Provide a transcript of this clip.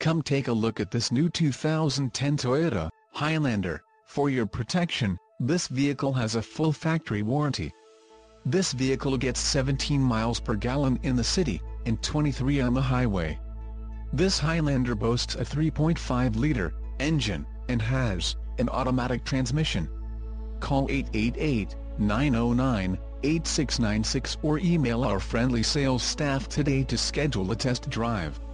Come take a look at this new 2010 Toyota Highlander. For your protection, this vehicle has a full factory warranty. This vehicle gets 17 miles per gallon in the city, and 23 on the highway. This Highlander boasts a 3.5-liter engine, and has an automatic transmission. Call 888-909-8696 or email our friendly sales staff today to schedule a test drive.